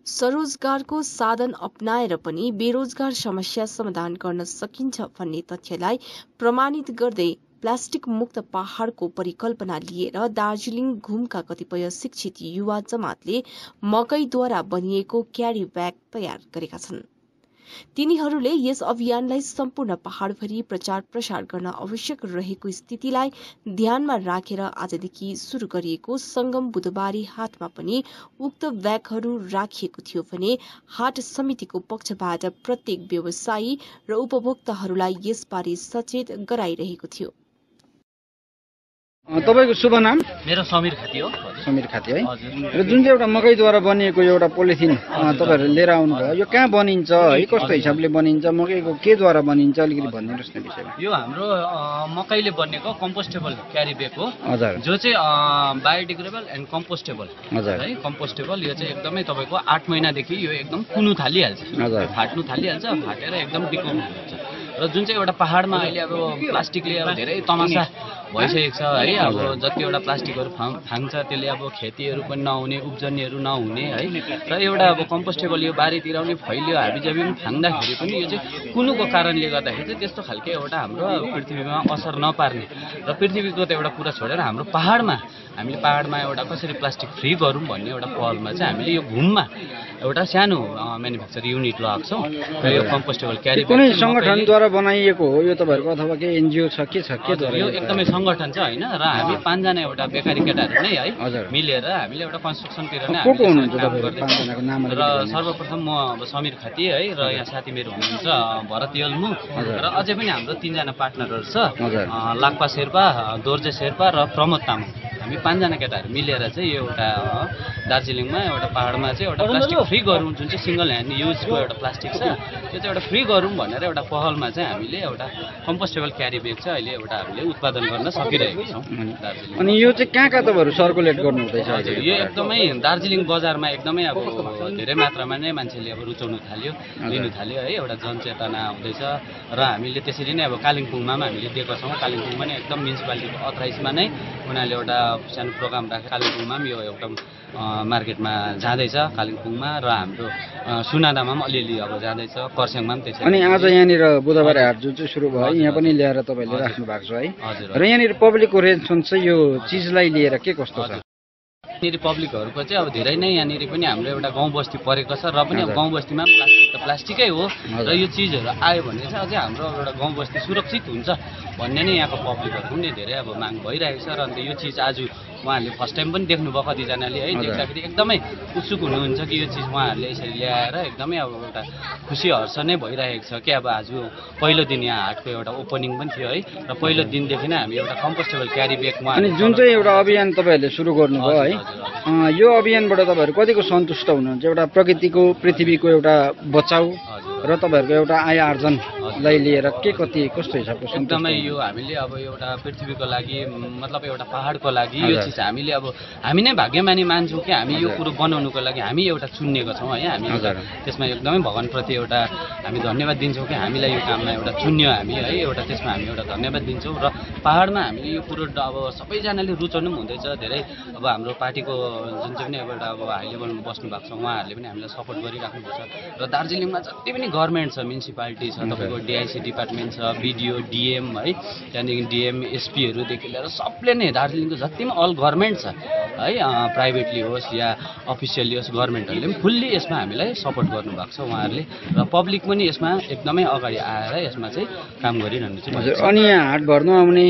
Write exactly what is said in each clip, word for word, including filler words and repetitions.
स्वरोजगारको साधन अपनाएर पनि बेरोजगार समस्या समाधान गर्न सकिन्छ भन्ने तथ्यलाई प्रमाणित गर्दै प्लास्टिक मुक्त पहाड़को परिकल्पना लिएर दार्जिलिङ घुमका कतिपय शिक्षित युवा जमातले मकैद्वारा बनिएको क्यारी ब्याग तयार गरेका छन्। तिनीहरूले यस अभियानलाई सम्पूर्ण पहाड़भरि प्रचार प्रसार गर्न आवश्यक रहेको स्थितिलाई ध्यानमा राखेर आजदेखि शुरू गरिएको संगम बुधबारे हाटमा पनि उक्त ब्यागहरू राखिएको थियो भने हाट समितिको पक्षबाट प्रत्येक व्यवसायी र उपभोक्ताहरूलाई यसबारे सचेत गराइरहेको थियो। तपाईको शुभ नाम? मेरो समीर खाती हो। समीर खाती है। र जुन चाहिँ एउटा मकैद्वारा बनिएको एउटा पोलिथिन तपाईहरुले लिएर आउनुभयो, यो कहाँ बनिन्छ है, कस्तो हिसाबले बनिन्छ, मकैको केद्वारा बनिन्छ, अलिकति भनिदिनुस् न विषयमा। यो हाम्रो मकैले बनेको कम्पोस्टेबल क्यारी ब्याग हो। हजुर। जो चाहिँ बायोडिग्रेडेबल एन्ड कम्पोस्टेबल है। कम्पोस्टेबल यो चाहिँ एकदमै तपाईको आठ महिनादेखि यो एकदम कुनु थालिहाल्छ। हजुर। फाट्नु थालिहाल्छ, फाटेर एकदम डिकम्पोज हुन्छ। र जुन चाहिँ एउटा पहाडमा अहिले अब प्लास्टिकले अब धेरै तमासा भइसकेको छ है। अब जतिवटा प्लास्टिकहरू फाङ्छ त्यसले अब खेतीहरू पनि नहुने, उब्जनीहरू नहुने है। र एउटा अब कम्पोस्टेबल यो बारीतिर पनि फैलियो, हाबीजाबी पनि फाङ्दाखेरि पनि यो चाहिँ कुनुको कारणले गर्दाखेरि चाहिँ त्यस्तो खालके एउटा हाम्रो पृथ्वीमा असर नपार्ने र पृथ्वीको त एउटा कुरा छोडेर हाम्रो पहाडमा हामीले पहाडमा एउटा कसरी प्लास्टिक फ्री गरौँ भन्ने एउटा पहलमा चाहिँ हामीले यो घुममा एउटा सानो म्यानुफ्याक्चर युनिट लगाएको छौँ। र यो कम्पोस्टेबल क्यारी कुनै संगठनद्वारा बनाइएको हो यो तपाईहरुको, अथवा के एनजिओ छ के छ के? यो एकदमै संगठन छ हैन। र हामी पाँचजना एउटा बेकारी केटाहरू नै है मिलेर हामीले एउटा कन्स्ट्रक्सनतिर नै को को हुनुहुन्छ तपाईहरु पाँचजनाको नाम? र सर्वप्रथम म अब समीर खाती है, र यहाँ साथी मेरो हुनुहुन्छ भरत यल्मु, र अझै पनि हाम्रो तीनजना पार्टनरहरू छ, लाक्पा शेर्पा, दोर्जे शेर्पा र प्रमोद तामाङ। हामी पाँचजना केटाहरू मिलेर चाहिँ यो एउटा दार्जिलिङमा एउटा पहाडमा चाहिँ एउटा प्लास्टिक फ्री गरौँ, जुन चाहिँ सिंगल ह्यान्ड युजको एउटा प्लास्टिक छ त्यो चाहिँ एउटा फ्री गरौँ भनेर एउटा पहलमा चाहिँ हामीले एउटा कम्पोस्टेबल क्यारी ब्याग चाहिँ अहिले एउटा हामीले उत्पादन गर्न सकिरहेको छौँ दार्जिलिङ। अनि यो चाहिँ कहाँ कहाँ तपाईँहरू सर्कुलेट गर्नु हुँदैछ? हजुर, यो एकदमै दार्जिलिङ बजारमा एकदमै अब धेरै मात्रामा नै मान्छेले अब रुचाउनु थाल्यो, लिनु थाल्यो है। एउटा जनचेतना आउँदैछ र हामीले त्यसरी नै अब कालिम्पोङमा पनि हामीले दिएको छौँ। कालिम्पोङमा नै एकदम म्युनिसिपालिटीको अथराइजमा नै उनीहरूले एउटा सानो प्रोग्राम राखेर कालिम्पोङमा पनि यो एउटा मार्केटमा जाँदैछ कालिम्पोङमा, र हाम्रो सुनादामा पनि अलिअलि अब जाँदैछ, खरसाङमा पनि त्यसरी। अनि आज यहाँनिर बुधबारे हाट जुन चाहिँ सुरु भयो यहाँ पनि ल्याएर तपाईँले राख्नु भएको छ है? हजुर। र यहाँनिर पब्लिकको रेस्पोन्स चाहिँ यो चिजलाई लिएर के कस्तो छ? यहाँनिर पब्लिकहरूको चाहिँ अब धेरै नै यहाँनिर पनि हाम्रो एउटा गाउँ बस्ती परेको छ, र पनि अब गाउँ बस्तीमा प्लास्टिक त प्लास्टिकै हो, र यो चिजहरू आयो भने चाहिँ अझै हाम्रो एउटा गाउँ बस्ती सुरक्षित हुन्छ भन्ने नै यहाँको पब्लिकहरूको पनि धेरै अब माग भइरहेको छ। र अन्त यो चिज आज उहाँहरूले फर्स्ट टाइम पनि देख्नुभयो कतिजनाले है, देख्दाखेरि एकदमै उत्सुक हुनुहुन्छ कि यो चिज उहाँहरूले यसरी ल्याएर एकदमै अब एउटा खुसी हर्ष नै भइरहेको छ कि अब आज पहिलो दिन यहाँ हाटको एउटा ओपनिङ पनि थियो है। र पहिलो दिनदेखि नै हामी एउटा कम्पोस्टेबल क्यारी ब्यागमा अनि जुन चाहिँ एउटा अभियान तपाईँहरूले सुरु गर्नुभयो है, यो अभियानबाट तपाईँहरू कतिको सन्तुष्ट हुनुहुन्छ? एउटा प्रकृतिको पृथ्वीको एउटा बचाउ र तपाईँहरूको एउटा आय आर्जनलाई लिएर के कति कस्तो हिसाबको? एकदमै यो हामीले अब एउटा पृथ्वीको लागि मतलब एउटा पहाडको लागि यो चिज हामीले अब हामी नै भाग्यमानी मान्छौँ कि हामी यो कुरो बनाउनुको लागि हामी एउटा चुनिएको छौँ है। हामी त्यसमा एकदमै भगवानप्रति एउटा हामी धन्यवाद दिन्छौँ कि हामीलाई यो काममा एउटा चुन्यो हामी है, एउटा त्यसमा हामी एउटा धन्यवाद दिन्छौँ। र पहाडमा हामीले यो कुरो अब सबैजनाले रुचाउनु पनि हुँदैछ। धेरै अब हाम्रो पार्टीको जुन चाहिँ पनि अब एउटा अब हाई लेभलमा बस्नु भएको छ उहाँहरूले पनि हामीलाई सपोर्ट गरिराख्नुपर्छ। र दार्जिलिङमा जति पनि गभर्मेन्ट छ, म्युनिसिपालिटी छ, तपाईँको डिआइसी डिपार्टमेन्ट छ, बिडिओ, डिएम है, त्यहाँदेखि डिएम एसपीहरूदेखि लिएर सबले नै दार्जिलिङको जति पनि अल गभर्मेन्ट छ है, प्राइभेटली होस् या अफिसियली होस्, गभर्मेन्टहरूले पनि फुल्ली यसमा हामीलाई सपोर्ट गर्नुभएको छ उहाँहरूले। र पब्लिक पनि यसमा एकदमै अगाडि आएर यसमा चाहिँ काम गरिरहनु चाहिँ। अनि यहाँ हाट भर्नु आउने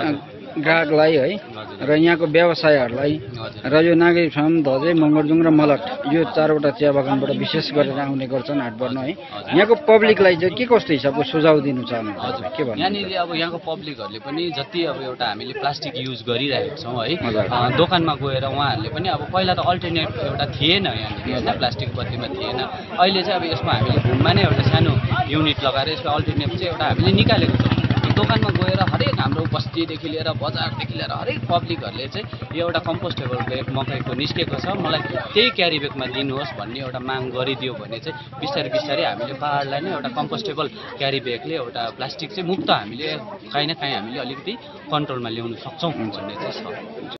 ग्राहकलाई है र यहाँको व्यवसायहरूलाई र यो नागरिक फार्म, धजे, मगरजुङ र मलट यो चारवटा चिया बगानबाट विशेष गरेर आउने गर्छन् हाट भर्न है, यहाँको पब्लिकलाई चाहिँ के कस्तो हिसाबको सुझाव दिनु चाहनुहुन्छ? के भन्नु? यहाँनिर अब यहाँको पब्लिकहरूले पनि जति अब एउटा हामीले प्लास्टिक युज गरिरहेको छौँ है, दोकानमा गएर उहाँहरूले पनि अब पहिला त अल्टरनेट एउटा थिएन यहाँनिर, प्लास्टिक बत्तीमा थिएन। अहिले चाहिँ अब यसमा हामीले घुममा नै एउटा सानो युनिट लगाएर यसको अल्टरनेट चाहिँ एउटा हामीले निकालेको छौँ। दोकानमा गएर हरेक हाम्रो बस्तीदेखि लिएर बजारदेखि लिएर हरेक पब्लिकहरूले चाहिँ यो एउटा कम्पोस्टेबल ब्याग मकैको निस्केको छ, मलाई त्यही क्यारी ब्यागमा दिनुहोस् भन्ने एउटा माग गरिदियो भने चाहिँ बिस्तारै बिस्तारै हामीले पहाडलाई नै एउटा कम्पोस्टेबल क्यारी ब्यागले एउटा प्लास्टिक चाहिँ मुक्त हामीले काहीँ न काहीँ हामीले अलिकति कन्ट्रोलमा ल्याउन सक्छौँ भन्ने चाहिँ छ।